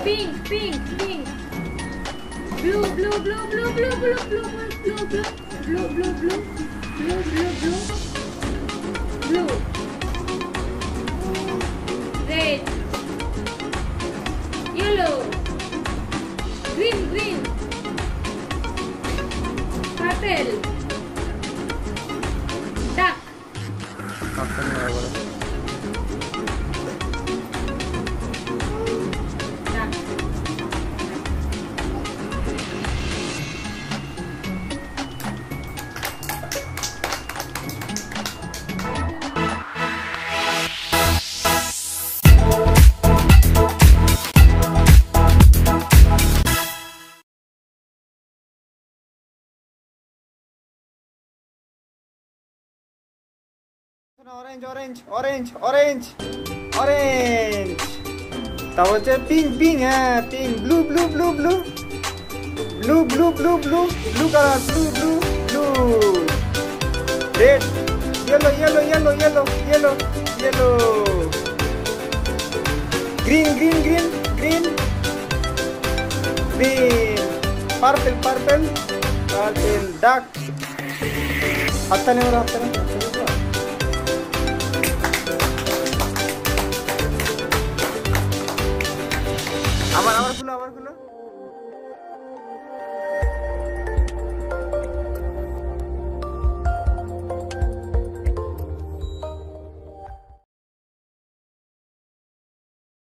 Pink, pink, pink. Blue, blue, blue, blue, blue, blue, blue, blue, blue, blue, blue, blue, blue, blue, blue, blue. Red. Yellow. Green, green. Purple. Duck. Orange, orange, orange, orange, orange. Tahu je pink, pink, pink. Blue, blue, blue, blue. Blue, blue, blue, blue. Blue color, blue, blue, blue. Red. Yellow, yellow, yellow, yellow, yellow, yellow. Green, green, green, green. Green. Purple, purple, purple. Duck. Hatta ne var hatta ne? আবার খুলো